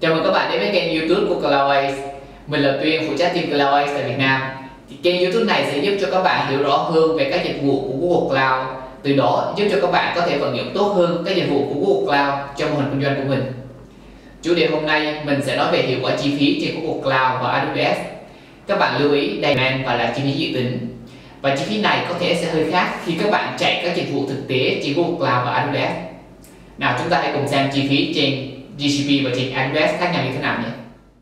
Chào mừng các bạn đến với kênh YouTube của Cloudways. Mình là Tuyên, phụ trách team Cloudways tại Việt Nam. Kênh YouTube này sẽ giúp cho các bạn hiểu rõ hơn về các dịch vụ của Google Cloud, từ đó giúp cho các bạn có thể vận dụng tốt hơn các dịch vụ của Google Cloud trong mô hình kinh doanh của mình. Chủ đề hôm nay mình sẽ nói về hiệu quả chi phí trên Google Cloud và AWS. Các bạn lưu ý đây và là chi phí dự tính. Và chi phí này có thể sẽ hơi khác khi các bạn chạy các dịch vụ thực tế trên Google Cloud và AWS. Nào chúng ta hãy cùng xem chi phí trên GCP và trên AWS khác nhau như thế nào nhé.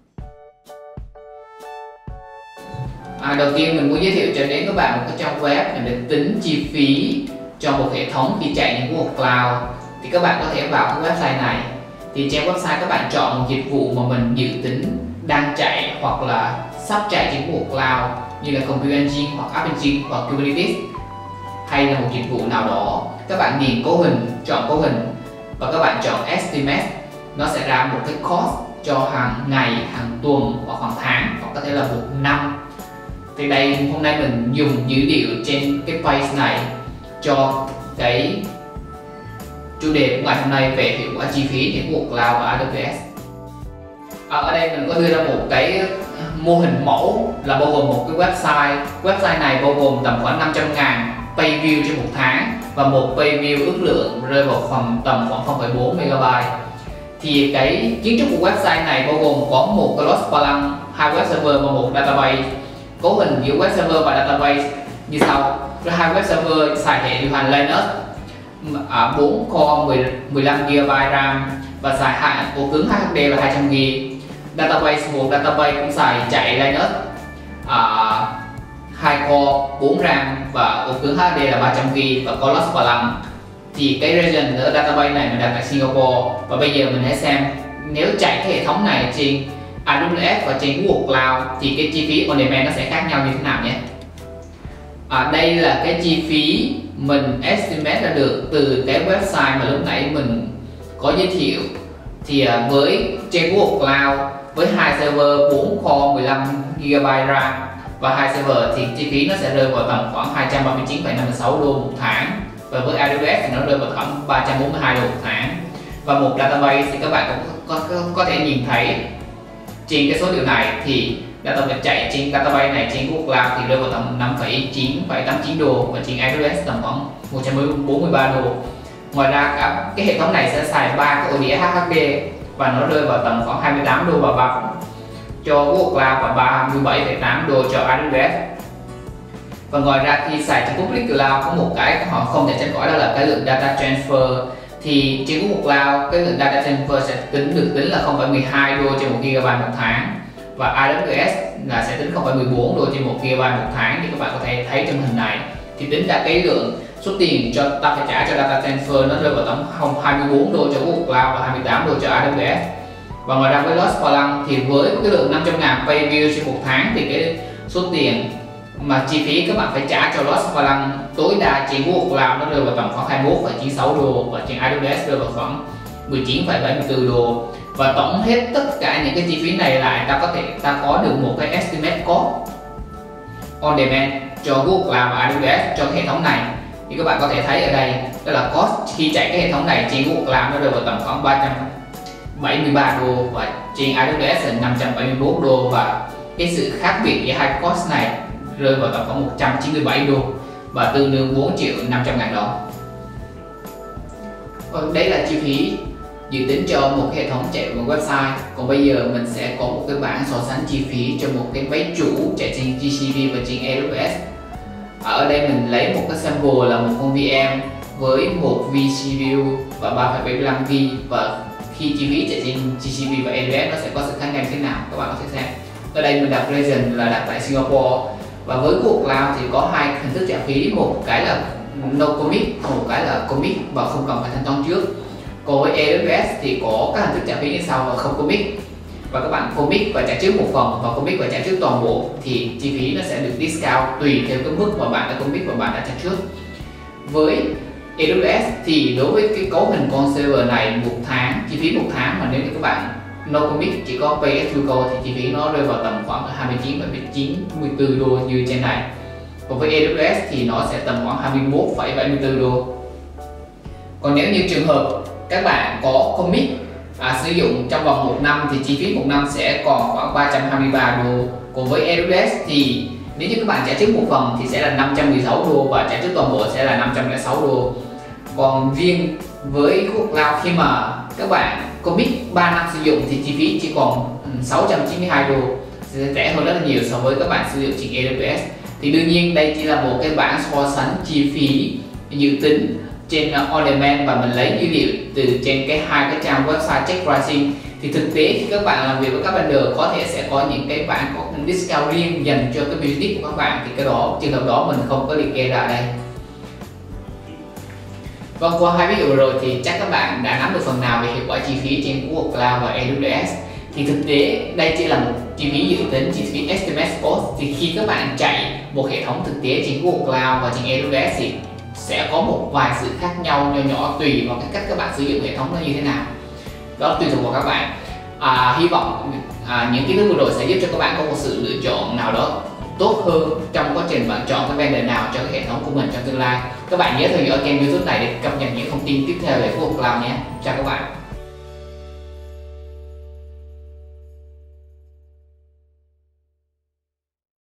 Đầu tiên mình muốn giới thiệu cho đến các bạn một cái trang web để tính chi phí cho một hệ thống khi chạy trên Google Cloud. Thì các bạn có thể vào cái website này. Thì trên website các bạn chọn một dịch vụ mà mình dự tính đang chạy hoặc là sắp chạy trên Google Cloud, như là Compute Engine hoặc App Engine hoặc Kubernetes, hay là một dịch vụ nào đó. Các bạn điền cấu hình, chọn cấu hình và các bạn chọn Estimate. Nó sẽ ra một cái cost cho hàng ngày, hàng tuần hoặc hàng tháng, hoặc có thể là một năm. Thì đây hôm nay mình dùng dữ liệu trên cái page này cho cái chủ đề của ngày hôm nay về hiệu quả chi phí trên Google Cloud và AWS. Ở đây mình có đưa ra một cái mô hình mẫu là bao gồm một cái website này bao gồm tầm khoảng 500.000 page view trên một tháng, và một page view ước lượng rơi vào tầm khoảng 0,4 MB. Thì cái kiến trúc của website này bao gồm có một cái load balance, 2 web server và một database. Cấu hình giữa web server và database như sau. Hai web server xài hệ điều hành Linux, 4 core 15GB RAM và xài ổ cứng SSD là 200GB. Một database cũng xài chạy Linux, 2 core 4 RAM và ổ cứng SSD là 300GB và có load balance. Thì cái region ở database này mình đặt tại Singapore. Và bây giờ mình hãy xem nếu chạy cái hệ thống này trên AWS và trên Google Cloud thì cái chi phí on demand nó sẽ khác nhau như thế nào nhé. Đây là cái chi phí mình estimate ra được từ cái website mà lúc nãy mình có giới thiệu. Thì với trên Google Cloud với 2 server 4 core 15GB RAM và 2 server thì chi phí nó sẽ rơi vào tầm khoảng 239,56 đô một tháng. Và với AWS thì nó rơi vào khoảng 342 đô một tháng. Và một database thì các bạn cũng có thể nhìn thấy trên cái số liệu này thì database chạy trên database này trên Google Cloud thì rơi vào tầm 5,989 đô và trên AWS tầm khoảng 143 đô. Ngoài ra cái hệ thống này sẽ xài 3 cái ổ đĩa SSD và nó rơi vào tầm khoảng 28 đô và 3 cho Google Cloud và 37,8 đô cho AWS. Và ngoài ra khi xài trên Public Cloud có một cái họ không thể tránh khỏi, đó là cái lượng data transfer. Thì trên Google Cloud cái lượng data transfer sẽ tính là 0,12 đô trên 1GB một tháng, và AWS là sẽ tính 0,14 đô trên 1GB một tháng. Thì các bạn có thể thấy trong hình này thì tính ra cái lượng số tiền cho ta phải trả cho data transfer nó rơi vào tầm 24 đô cho Google Cloud và 28 đô cho AWS. Và ngoài ra với load balance thì với cái lượng 500.000 page view trên một tháng thì cái số tiền mà chi phí các bạn phải trả cho load balance tối đa trên Google Cloud nó rơi vào tầm khoảng 21,96 đô và trên AWS rơi vào khoảng 19,74 đô. Và tổng hết tất cả những cái chi phí này lại ta có được một cái estimate cost on demand cho Google Cloud và AWS cho cái hệ thống này. Thì các bạn có thể thấy ở đây đó là cost khi chạy cái hệ thống này trên Google Cloud nó rơi vào tầm khoảng 373 đô và trên AWS là 571 đô, và cái sự khác biệt giữa hai cost này rơi vào tầm khoảng 197 đô và tương đương 4.500.000 đồng. Đấy là chi phí dự tính cho một hệ thống chạy một website. Còn bây giờ mình sẽ có một cái bảng so sánh chi phí cho một cái máy chủ chạy trên GCP và trên AWS. Ở đây mình lấy một cái sample là một con VM với một vCPU và 3,75GB, và khi chi phí chạy trên GCP và AWS nó sẽ có sự khác nhau như thế nào các bạn có thể xem. Ở đây mình đặt region là đặt tại Singapore. Và với Google Cloud thì có hai hình thức trả phí, một cái là no commit, một cái là commit và không cần phải thanh toán trước. Còn với AWS thì có các hình thức trả phí như sau là không commit, và các bạn commit và trả trước một phần và commit và trả trước toàn bộ thì chi phí nó sẽ được discount tùy theo cái mức mà bạn đã commit và bạn đã trả trước. Với AWS thì đối với cái cấu hình con server này một tháng, chi phí một tháng mà nếu như các bạn no commit chỉ có pay as you go thì chi phí nó rơi vào tầm khoảng 29,94 đô như trên này. Còn với AWS thì nó sẽ tầm khoảng 21,74 đô. Còn nếu như trường hợp các bạn có commit sử dụng trong vòng 1 năm thì chi phí 1 năm sẽ còn khoảng 323 đô. Còn với AWS thì nếu như các bạn trả trước một phần thì sẽ là 516 đô và trả trước toàn bộ sẽ là 506 đô. Còn riêng với Google Cloud khi mà các bạn commit 3 năm sử dụng thì chi phí chỉ còn 692 đô, sẽ rẻ hơn rất là nhiều so với các bạn sử dụng trên AWS. Thì đương nhiên đây chỉ là một cái bảng so sánh chi phí dự tính trên On Demand và mình lấy dữ liệu từ trên hai cái trang website Check Pricing. Thì thực tế khi các bạn làm việc với các vendor có thể sẽ có những cái bảng có discount riêng dành cho cái business của các bạn, thì cái đó trường hợp đó mình không có liệt kê ra đây. Vâng, qua hai ví dụ rồi thì chắc các bạn đã nắm được phần nào về hiệu quả chi phí trên Google Cloud và AWS. Thì thực tế đây chỉ là một chi phí dự tính, chi phí estimate cost. Thì khi các bạn chạy một hệ thống thực tế trên Google Cloud và trên AWS thì sẽ có một vài sự khác nhau nhỏ nhỏ tùy vào cái cách các bạn sử dụng hệ thống nó như thế nào. Đó tùy thuộc vào các bạn. Hy vọng những kiến thức vừa rồi sẽ giúp cho các bạn có một sự lựa chọn nào đó tốt hơn trong quá trình bạn chọn cái vendor nào cho cái hệ thống của mình trong tương lai. Các bạn nhớ theo dõi kênh YouTube này để cập nhật những thông tin tiếp theo về Google Cloud nhé. Chào các bạn.